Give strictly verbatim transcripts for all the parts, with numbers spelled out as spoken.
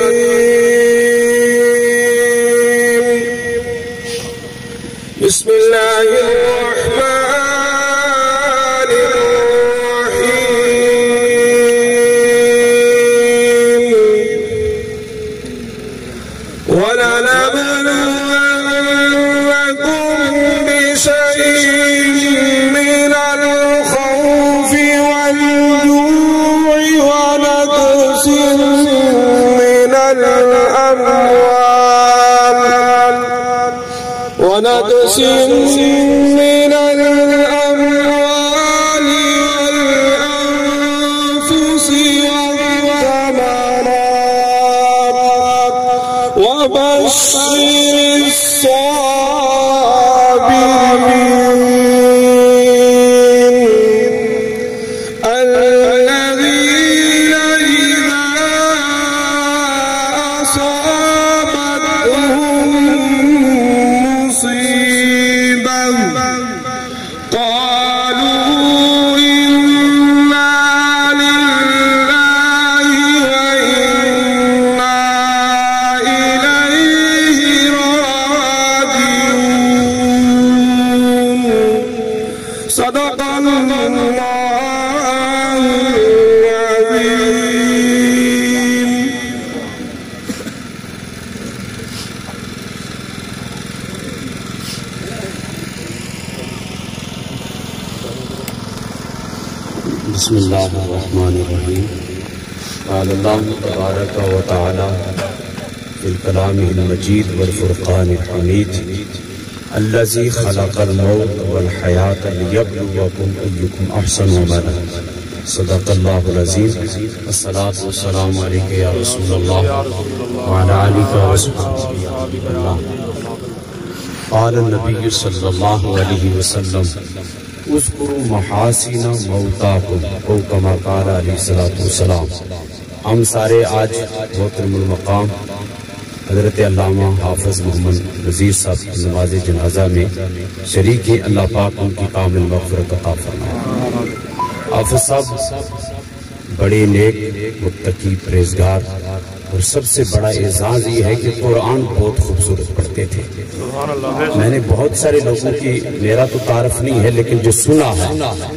بسم الله الرحمن الرحيم ولنبلونكم بشيء من الخوف والجوع ونقص من الأموال ونقص من الأموال والأنفس والثمرات وبشر الصابرين الذين إذا أصابتهم مصيبة قالوا إنا لله وإنا إليه راجعون صدق الله العظيم. بسم الله الرحمن الرحيم. قال الله تبارك وتعالى في الكلام المجيد والفرقان الحميد الذي خلق الموت والحياة ليبلوكم أيكم أحسن عملا صدق الله العظيم. الصلاة والسلام عليك يا رسول الله وعلى آلك وصحبه الله. قال النبي صلى الله عليه وسلم اذکروا محاسن موتاکم او کما قال علیہ الصلوۃ والسلام. ہم سارے آج محترم المقام حضرت علامہ حافظ محمد نذیر صاحب کی نماز جنازہ میں شریک ہیں. اللہ پاک ان کی کامل مغفرت عطا فرمائے. حافظ صاحب بڑے نیک متقی پرہیزگار اور سب سے بڑا اعزاز یہ ہے کہ قرآن بہت خوبصورت پڑھتے تھے. میں نے بہت سارے لوگوں کی میرا تو تعارف نہیں ہے لیکن جو سنا ہے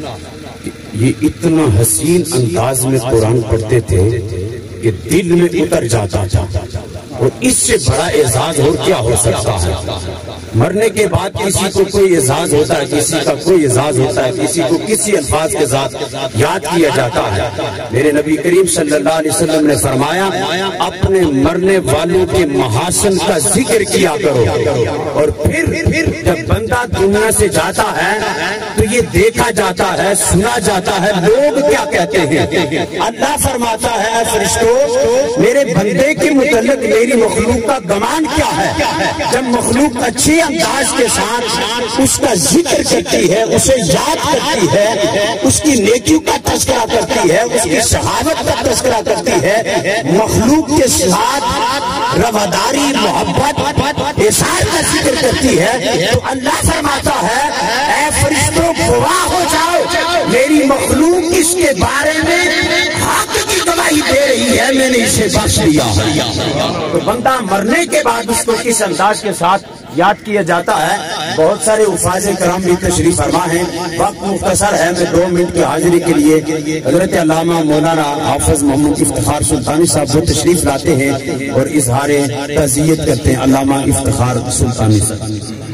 یہ اتنا حسین انداز میں قرآن پڑھتے تھے کہ دل میں اتر جاتا تھا. اور اس سے بڑا اعزاز اور کیا ہو سکتا ہے؟ مرنے کے بعد کسی کو کوئی اعزاز ہوتا ہے, کسی کا کوئی اعزاز ہوتا ہے, کسی کو کسی الفاظ کے ساتھ یاد کیا جاتا ہے. میرے نبی کریم صلی اللہ علیہ وسلم نے فرمایا اپنے مرنے والوں کے محاسن کا ذکر کیا کرو. اور پھر جب بندہ دنیا سے جاتا ہے تو یہ دیکھا جاتا ہے, سنا جاتا ہے لوگ کیا کہتے ہیں. اللہ فرماتا ہے اے فرشتوں میرے بندے کے متعلق میری مخلوق کا گمان کیا ہے. جب مخلوق اچھی انداز کے ساتھ اس کا ذکر کرتی ہے, اسے یاد کرتی ہے, اس کی نیکیوں کا تذکرہ کرتی ہے, اس کی شہادت کا تذکرہ کرتی ہے, مخلوق کے ساتھ رواداری محبت احسان کا ذکر کرتی ہے, تو اللہ فرماتا ہے اے فرشتوں گواہ ہو جاؤ میری مخلوق اس کے بارے میں حق کی گواہی دے رہی ہے, میں نے اسے بخش دیا. تو بندہ مرنے کے بعد اس کو کس انداز کے ساتھ یاد کیا جاتا ہے. بہت سارے حفاظ کرام بھی تشریف فرما ہیں. وقت مختصر ہے, میں دو منٹ کی حاضری کے لیے حضرت علامہ مولانا حافظ محمد افتخار سلطانی صاحب وہ تشریف لاتے ہیں اور اظہار تعزیت کرتے ہیں. علامہ افتخار سلطانی صاحب.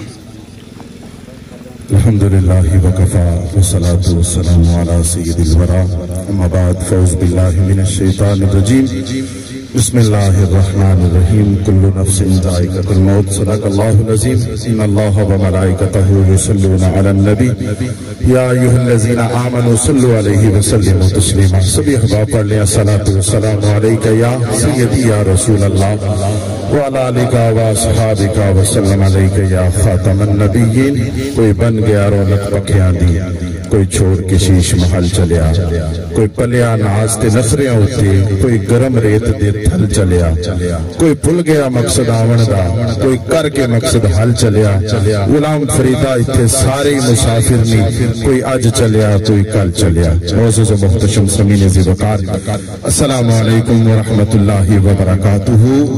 الحمدللہ وکفا والصلاة والسلام علی سید الورا اما بعد فاعوذ باللہ من الشیطان الرجیم بسم اللہ الرحمن الرحیم کل نفس ذائقۃ الموت صدق اللہ العظیم ان اللہ وملائکتہ یصلون علی النبی یا ایھا الذین آمنوا صلوا علیہ وسلموا تسلیما. سبھی احباب پڑھ لیں الصلاۃ والسلام علیک یا سیدی یا رسول اللہ وعلی آلک و اصحابک وسلم علیک یا خاتم النبیین۔ کوئی بن گیا رونق پکھیاں دی، کوئی چھوڑ کے شیش محل چلیا، کوئی پلیا ناز تے نخریاں ہوتے، کوئی گرم ریت دے تھل چلیا، کوئی پھل گیا مقصد آون دا، کوئی کر کے مقصد حل چلیا۔ غلام فریدہ اتھے سارے مسافر نہیں، کوئی اج چلیا کوئی کل چلیا۔ معزز و محتشم سمین ذی وقار، السلام علیکم ورحمت اللہ وبرکاتہ۔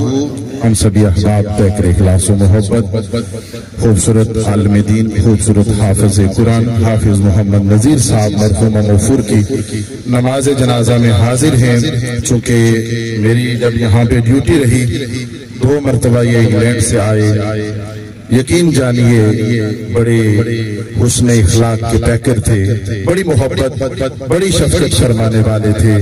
ہم سبھی احباب تحقیر اخلاص و محبت، خوبصورت عالم دین، خوبصورت حافظ قرآن حافظ محمد نذیر صاحب مرحوم موفور کی نماز جنازہ میں حاضر ہیں۔ چونکہ میری جب یہاں پہ ڈیوٹی رہی، دو مرتبہ یہ انگلینڈ سے آئے، یقین جانیے بڑے حسن اخلاق کے پیکر تھے، بڑی محبت بڑی شفقت فرمانے والے تھے۔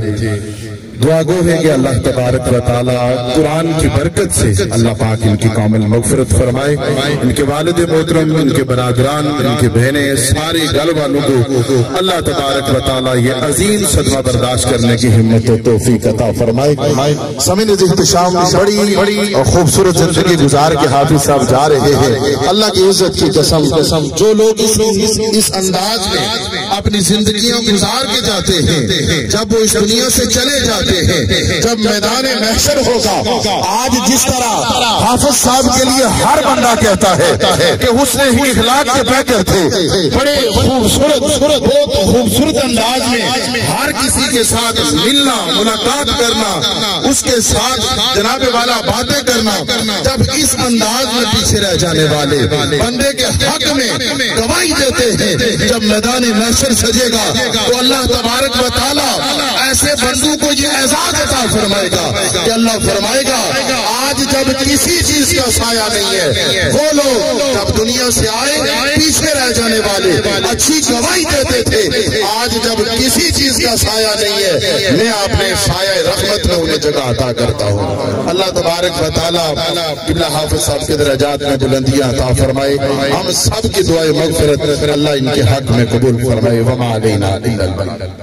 دعا گو ہے کہ اللہ تبارک و تعالی قرآن کی برکت سے اللہ پاک ان کی کامل مغفرت فرمائے، ان کے والد محترم، ان کے برادران، ان کے بہنیں، سارے گھر والوں کو اللہ تبارک و تعالی یہ عظیم صدمہ برداشت کرنے کی ہمت و توفیق عطا فرمائے۔ سمین احتشام بڑی خوبصورت زندگی گزار کے حافظ صاحب جا رہے ہیں۔ اللہ کی عزت کی قسم، جو لوگ اس انداز میں اپنی زندگیاں گزار کے جاتے ہیں، جب وہ اس دنیا سے چلے جاتے ہیں، جب میدان محشر ہوگا، آج جس طرح حافظ صاحب کے لیے ہر بندہ کہتا ہے کہ حسن اخلاق کے پیکر تھے، بڑے خوبصورت بہت خوبصورت انداز میں ہر کسی کے ساتھ ملنا، ملاقات کرنا، اس کے ساتھ جناب والا باتیں کرنا، جب اس انداز میں پیچھے رہ جانے والے بندے کے حق میں گواہی دیتے ہیں، جب میدان محشر سجے گا تو اللہ تبارک و تعالیٰ ایسے بندوں کو یہ اعزاز عطا فرمائے گا کہ اللہ فرمائے گا آج جب کسی چیز کا سایہ نہیں ہے، وہ لوگ جب دنیا سے آئے پیچھے رہ جانے والے اچھی گواہی دیتے تھے، آج جب کسی چیز کا سایہ نہیں ہے، میں اپنے سایہ رحمت میں انہیں جگہ عطا کرتا ہوں۔ اللہ تبارک و تعالیٰ قبلہ حافظ صاحب کے درجات میں بلندیاں عطا فرمائے، ہم سب کی دعائیں مغفرت اللہ ان کے حق میں قبول فرمائے۔ وما علینا الا البلاغ۔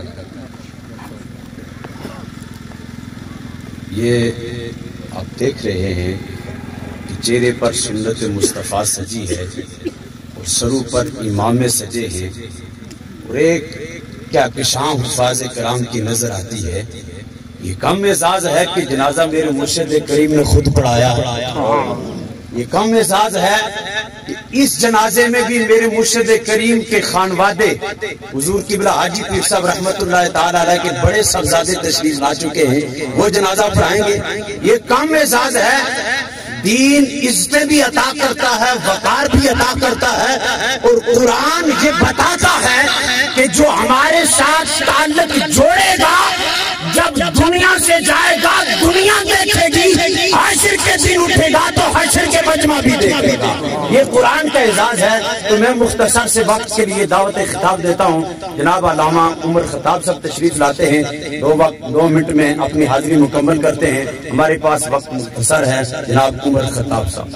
یہ آپ دیکھ رہے ہیں کہ چہرے پر سنت مصطفیٰ سجی ہے اور سرو پر امام سجے ہیں، اور ایک کیا کشاں حفاظ کرام کی نظر آتی ہے۔ یہ کم اعزاز ہے کہ جنازہ میرے مرشد کریم نے خود پڑھایا، یہ کم اعزاز ہے کہ اس جنازے میں بھی میرے مرشد کریم کے خانوادے حضور قبلہ حاجی پیر صاحب رحمت اللہ تعالی علیہ کے بڑے صاحبزادے تشریف لا چکے ہیں، وہ جنازہ پڑھائیں گے۔ یہ کم اعزاز ہے، دین عزت بھی عطا کرتا ہے، وقار بھی عطا کرتا ہے، اور قرآن یہ بتاتا ہے کہ جو ہمارے ساتھ تعلق جوڑے گا جب دنیا سے جائے گا دنیا دیکھے گی، حشر کے دن اٹھے گا تو حشر کے مجمع بھی دیکھے گا۔ یہ قرآن کا اعزاز ہے۔ تو میں مختصر سے وقت کے لیے دعوت خطاب دیتا ہوں۔ جناب علامہ عمر خطاب صاحب تشریف لاتے ہیں، دو وقت دو منٹ میں اپنی حاضری مکمل کرتے ہیں۔ ہمارے پاس وقت مختصر ہے۔ جناب عمر خطاب صاحب۔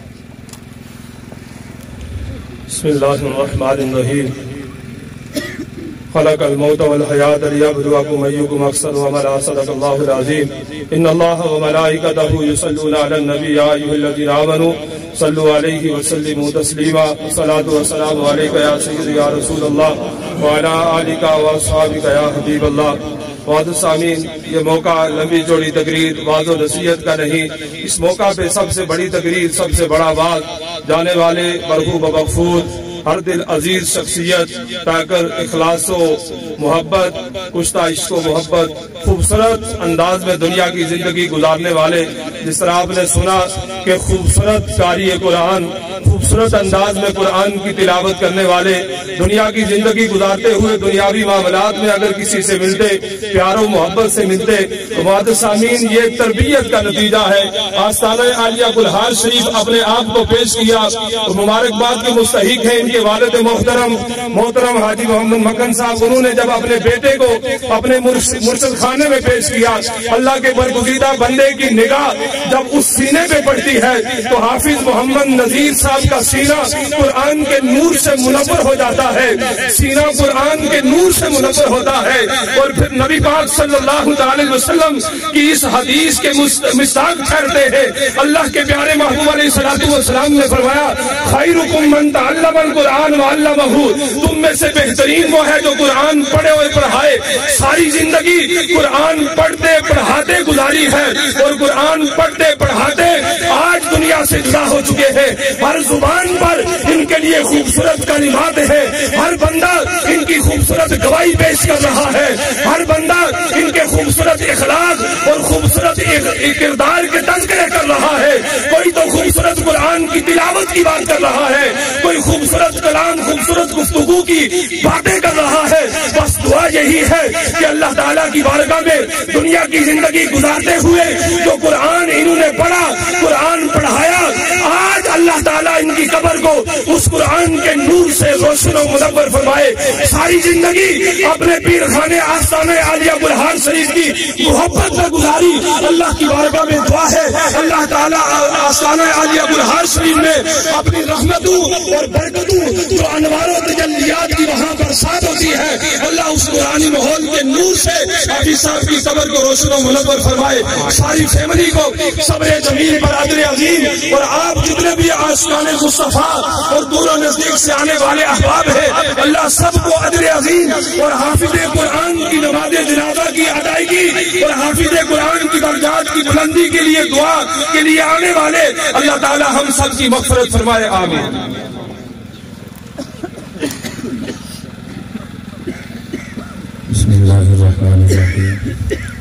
بسم اللہ الرحمن الرحیم۔ خلق الموت والحیات لیبلوکم ایکم احسن عملا، صدق اللہ العظیم۔ ان اللہ وملائکتہ یصلون علی النبی یا ایھا الذین آمنوا صلوا علیہ وسلموا تسلیما۔ الصلاۃ والسلام علیک یا سیدی یا رسول اللہ وعلی آلک واصحابک یا حبیب اللہ۔ معزز سامعین، یہ موقع لمبی چوڑی تقریر واعظ و نصیحت کا نہیں، اس موقع پہ سب سے بڑی تقریر، سب سے بڑا واعظ، جانے والے مرحوم و مغفور ہر دل عزیز شخصیت، پیکر اخلاص و محبت، کشتہ عشق و محبت، خوبصورت انداز میں دنیا کی زندگی گزارنے والے، جس طرح آپ نے سنا کہ خوبصورت قاری قرآن، خوبصورت انداز میں قرآن کی تلاوت کرنے والے، دنیا کی زندگی گزارتے ہوئے دنیاوی معاملات میں اگر کسی سے ملتے، پیار و محبت سے ملتے تو معزز سامعین یہ تربیت کا نتیجہ ہے۔ آستانہ عالیہ گلہار شریف اپنے آپ کو پیش کیا اور مبارکباد کے مستحق ہیں کے والد محترم محترم حاجی محمد مکن صاحب، انہوں نے جب اپنے بیٹے کو اپنے مرشد خانے میں پیش کیا، اللہ کے برگزیدہ بندے کی نگاہ جب اس سینے پہ پڑتی ہے تو حافظ محمد نذیر صاحب کا سینہ قرآن کے نور سے منور ہو جاتا ہے، سینہ قرآن کے نور سے منور ہوتا ہے۔ اور پھر نبی پاک صلی اللہ علیہ وسلم کی اس حدیث کے مصداق ٹھہرتے ہیں۔ اللہ کے پیارے محبوب علیہ السلام نے فرمایا خیرکم من تعلم القرآن وعلمہ، تم میں سے بہترین وہ ہے جو قرآن پڑھے اور پڑھائے۔ ساری زندگی قرآن پڑھتے پڑھاتے گزاری ہے اور قرآن پڑھتے پڑھاتے آج دنیا سے جدا ہو چکے ہیں۔ ہر زبان پر ان کے لیے خوبصورت کلمات ہے، ہر بندہ ان کی خوبصورت گواہی پیش کر رہا ہے، ہر بندہ ان کے خوبصورت اخلاق اور خوبصورت کردار کے تذکرے کر رہا ہے۔ کوئی تو خوبصورت قرآن کی تلاوت کی بات کر رہا ہے، کوئی خوبصورت کلام خوبصورت گفتگو کی باتیں کر رہا ہے۔ بس دعا یہی ہے کہ اللہ تعالیٰ کی بارگاہ میں دنیا کی زندگی گزارتے ہوئے جو قرآن انہوں نے پڑھا، قرآن پڑھایا، آج اللہ تعالیٰ ان کی قبر کو اس قرآن کے نور سے روشن و منور فرمائے۔ ساری زندگی اپنے پیر خانے آستانہ عالیہ بلہار شریف کی محبت میں گزاری، اللہ کی بارگاہ میں دعا ہے اللہ تعالیٰ آستانہ عالیہ بلہار شریف میں اپنی رحمتوں اور برکتوں جو انوار و تجلیات کی وہاں پر ساتھ ہوتی ہے، اللہ اس قرآنی ماحول کے نور سے حافظ صاحب کی قبر کو روشن و منور فرمائے۔ ساری فیملی کو صبر جمیل پر اجر عظیم، اور آپ جتنے بھی عاشقان مصطفیٰ اور دور و نزدیک سے آنے والے احباب ہیں، اللہ سب کو اجر عظیم اور حافظ قرآن کی نماز جنازہ کی ادائیگی اور حافظ قرآن کی درجات کی بلندی کے لیے دعا کے لیے آنے والے اللہ تعالی ہم سب کی مغفرت فرمائے، آمین۔ بسم اللہ الرحمن الرحیم۔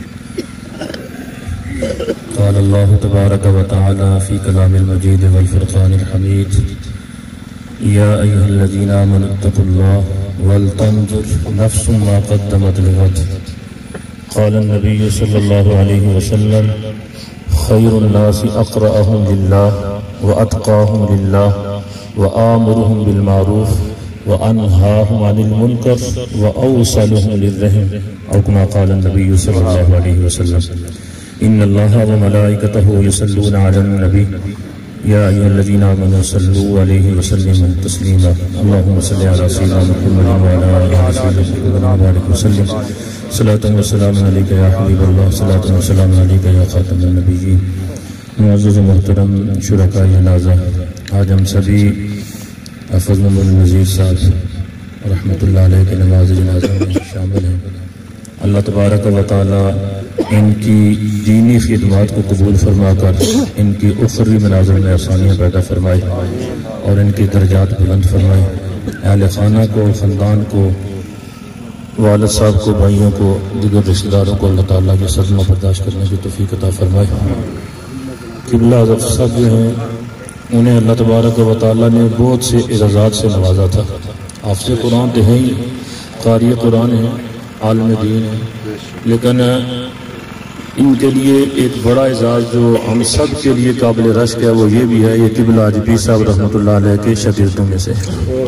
قال اللہ تبارک و تعالی فی کلام المجید والفرقان الحمید یا ایہا الذین آمنوا اتقوا اللہ ولتنظر نفس ما قدمت لغد۔ قال النبی صلی اللہ علیہ وسلم خیر الناس اقرأهم للہ واتقاهم للہ وآمرهم بالمعروف وأنهاهم عن المنكر وأوصلهم للرحم، أو كما قال النبي صلى الله عليه وسلم إن الله وملائكته يصلون على النبي يا أيها الذين آمنوا صلوا عليه وسلموا تسليما اللهم صل على سيدنا محمد وعلى آله سيدنا محمد وسلم صلاة وسلام عليك يا حبيب الله صلاة وسلام عليك يا خاتم النبيين۔ معزز و محترم شرکاء جنازہ، آج ہم سبھی حافظ محمد نذیر صاحب رحمۃ اللہ علیہ کے نماز جنازہ میں شامل ہیں۔ اللہ تبارک و تعالی ان کی دینی خدمات کو قبول فرما کر ان کی اخروی مناظر میں آسانیاں پیدا فرمائے اور ان کی درجات بلند فرمائے۔ اہل خانہ کو، خاندان کو، والد صاحب کو، بھائیوں کو، دیگر رشتہ داروں کو اللہ تعالیٰ کے صدمہ برداشت کرنے کی توفیق عطا فرمائے۔ قبلہ حضرت صاحب جو ہیں انہیں اللہ تبارک و تعالیٰ نے بہت سے اعزازات سے نوازا تھا۔ حافظ قرآن تو ہیں ہی، قاری قرآن ہیں، عالم دین ہیں، لیکن ان کے لیے ایک بڑا اعزاز جو ہم سب کے لیے قابل رشک ہے وہ یہ بھی ہے، یہ قبلہ حاجی پیر صاحب رحمۃ اللہ علیہ کے شاگردوں میں سے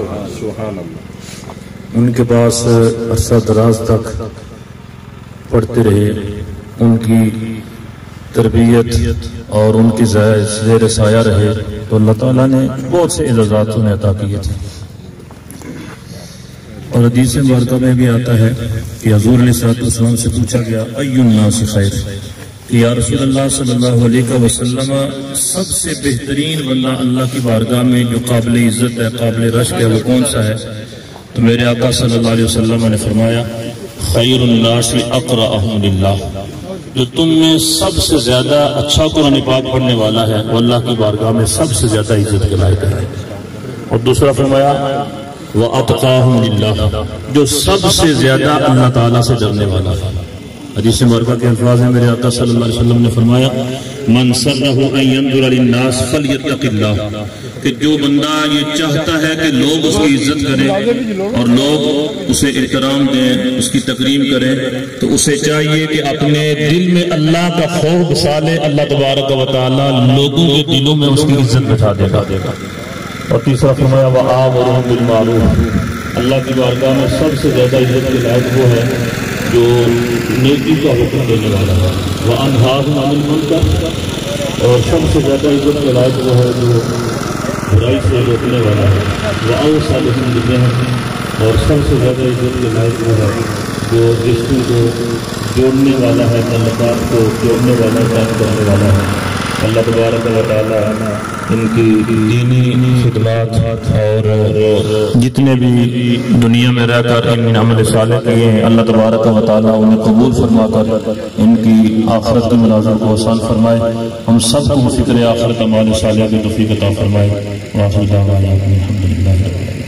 ان کے پاس عرصہ دراز تک پڑھتے رہے، ان کی تربیت اور ان کی زیر سایہ رہے تو اللہ تعالیٰ نے بہت سے اعزازات انہیں عطا کیے تھے۔ اور حدیث مبارکہ میں بھی آتا ہے کہ حضور علیہ الصلوۃ والسلام سے پوچھا گیا ای الناس خیر، کہ یا رسول اللہ صلی اللہ علیہ وسلم سب سے بہترین بندہ اللہ کی بارگاہ میں جو قابل عزت ہے، قابل رشک ہے، وہ کون سا ہے؟ تو میرے آقا صلی اللہ علیہ وسلم نے فرمایا خیر الناس اقرأهم للہ، جو تم میں سب سے زیادہ اچھا قرآن پاک پڑھنے والا ہے وہ اللہ کی بارگاہ میں سب سے زیادہ عزت کے لائق ہے۔ اور دوسرا فرمایا وَأَتْقَاهُمْ لِلَّهِ، جو سب سے زیادہ اللہ تعالیٰ سے ڈرنے والا ہے۔ حدیث مبارکہ کے الفاظ ہیں، میرے آقا صلی اللہ علیہ وسلم نے فرمایا من سرہ ان ينظر للناس فلیتق اللہ، کہ جو بندہ یہ چاہتا ہے کہ لوگ اس کی عزت کریں اور لوگ اسے احترام دیں، اس کی تکریم کریں، تو اسے چاہیے کہ اپنے دل میں اللہ کا خوف بسا لے، اللہ تبارک و تعالی لوگوں کے دلوں میں اس کی عزت بٹھا دے گا۔ اور تیسرا فرمایا وَآمُرُهُم بِالْمَعْرُوفِ، اللہ کی بارگاہ میں سب سے زیادہ عزت کے لائق وہ ہے جو نیکی کا حکم دینے والا ہے، وَأَنْهَاهُمْ عَنِ الْمُنکَرِ، اور سب سے زیادہ عزت کے لائق وہ ہے جو برائی سے روکنے والا ہے، وَأَوْصَلُ لَهُم بِالنِّعْمِ، اور سب سے زیادہ عزت کے لائق وہ ہے جو رشتے کو جوڑنے والا ہے، تعلقات کو جوڑنے والا ہے، قائم کرنے والا ہے۔ اللہ تبارک و تعالی ان کی دینی خدمات اور جتنے بھی دنیا میں رہ کر ان عمل صالح کیے ہیں، اللہ تبارک و تعالی انہیں قبول فرما کر ان کی آخرت کے مناظر کو آسان فرمائے، ہم سب کو فکر آخرت اعمال صالحہ کی توفیق عطا فرمائے۔ وآخر دعوانا الحمدللہ۔